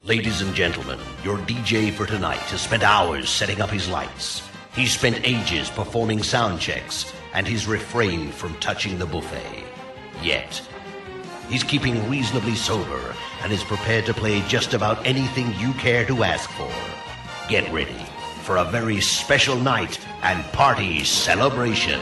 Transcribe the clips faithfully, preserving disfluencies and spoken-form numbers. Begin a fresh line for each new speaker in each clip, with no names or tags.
Ladies and gentlemen, your D J for tonight has spent hours setting up his lights. He's spent ages performing sound checks, and he's refrained from touching the buffet. Yet, he's keeping reasonably sober and is prepared to play just about anything you care to ask for. Get ready for a very special night and party celebration.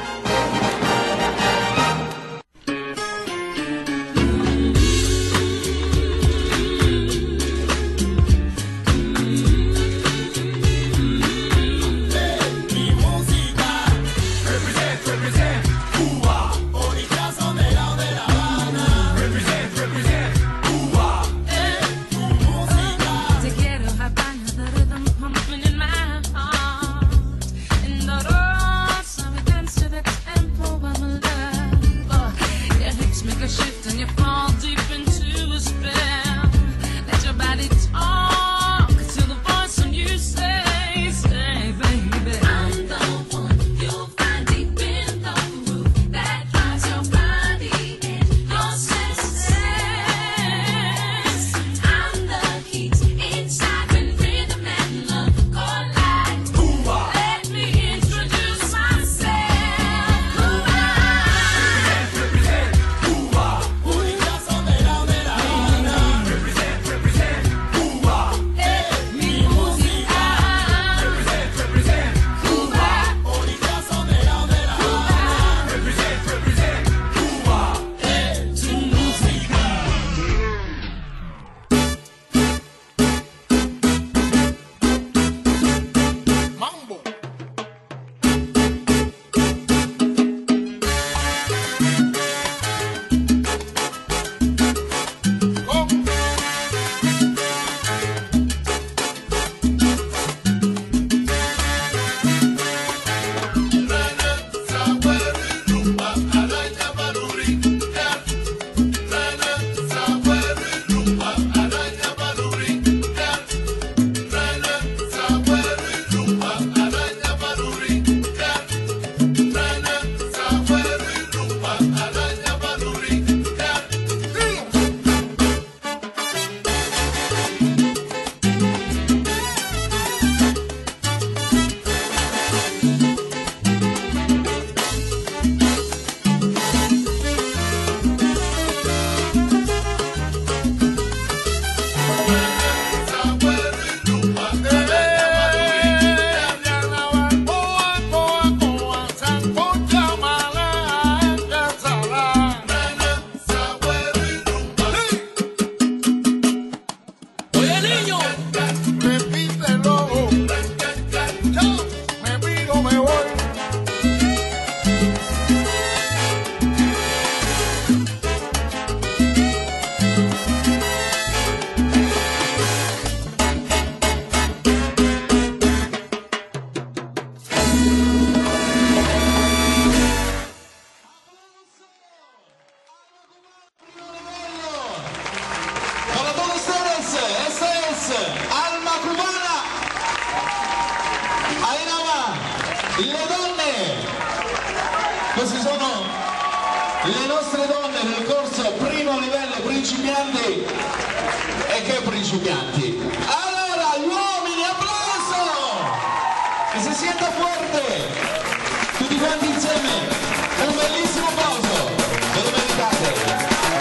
Le donne, queste sono le nostre donne del corso primo livello principianti. E che principianti? Allora, gli uomini, applauso! Che si senta forte! Tutti quanti insieme, un bellissimo applauso! Ve lo meritate!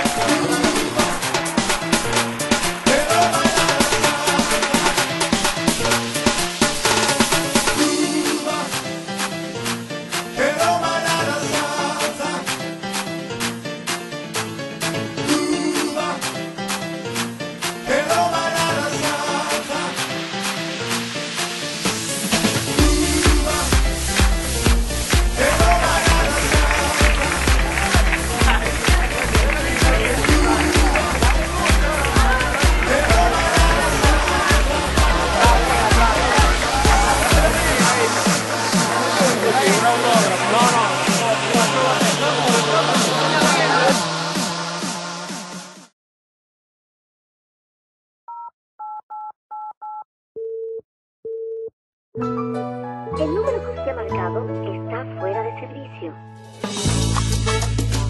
El número que usted ha marcado está fuera de servicio.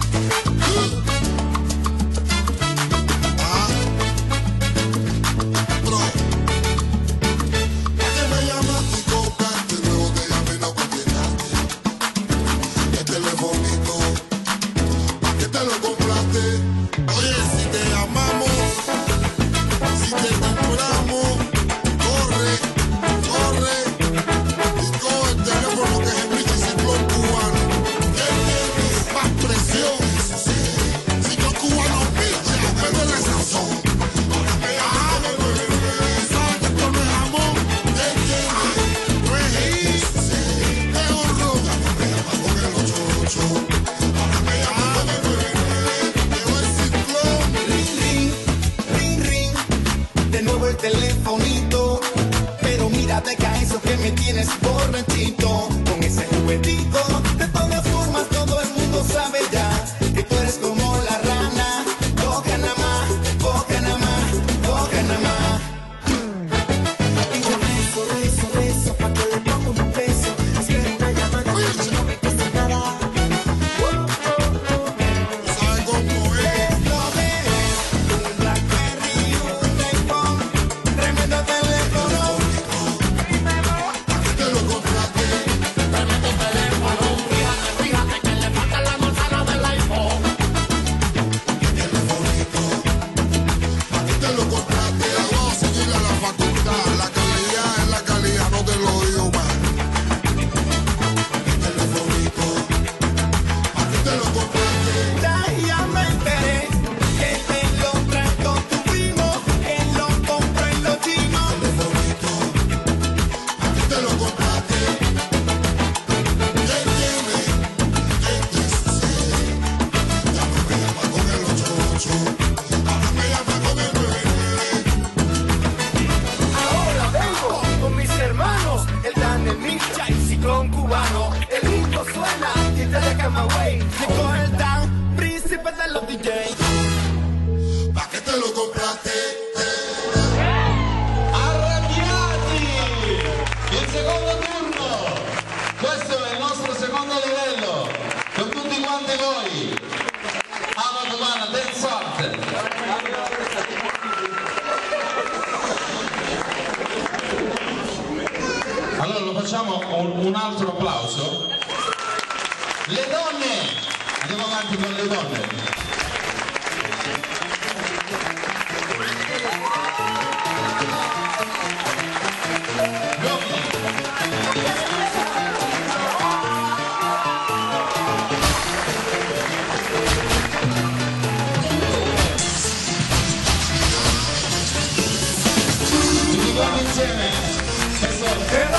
Ah. telefonito, pero mira, deja eso que me tienes borrachito. Con ese juguetito, de todas formas todo el mundo sabe ya que tú eres como la rana. Boca nada más, boca nada más, boca nada más. Y yo rezo, rezo, rezo, pa' que le ponga un beso. Es que una llamada no me cuesta nada.
¿Sabes cómo es?
Lo ves, un Blackberry, un iPhone, tremendo teléfono.
¿A qué te lo compraste?
Tremendo teléfono. Fíjate, fíjate que le falta la manzana del iPhone.
Telefonito. ¿A qué te lo compraste? Algo a seguir a la facultad. La calidad es la calidad, no te lo digo más. Telefonito. ¿A qué te lo compraste?
Ya, ya me enteré que te lo trajo tu primo, que lo compró en los chinos.
Telefonito. ¿A qué te lo compraste? ¿Qué tiene? ¿Qué dieciséis? Ya no me llama con el ocho ocho. Ahora me llama con el nueve nueve.
Ahora vengo con mis hermanos, el Dan, el Misha y Ciclón Cubano. El ritmo suena y te deja my way. Llegó el Dan, príncipe de los D Js.
¿Para qué te lo compraste?
Arrabbiati! Il secondo turno! Questo è il nostro secondo livello, con tutti quanti voi. Amo domani, dance forte! Allora lo facciamo un, un altro applauso. Le donne! Andiamo avanti con le donne. Tutti quanti insieme. Questo